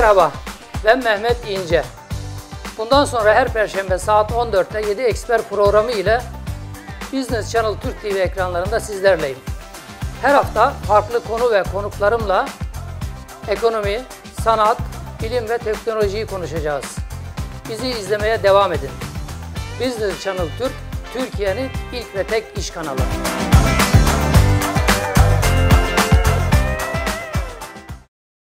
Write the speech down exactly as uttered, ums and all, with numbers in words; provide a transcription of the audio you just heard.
Merhaba, ben Mehmet İnce. Bundan sonra her Perşembe saat on dörtte yedi Expert programı ile Business Channel Türk T V ekranlarında sizlerleyim. Her hafta farklı konu ve konuklarımla ekonomi, sanat, bilim ve teknolojiyi konuşacağız. Bizi izlemeye devam edin. Business Channel Türk, Türkiye'nin ilk ve tek iş kanalı.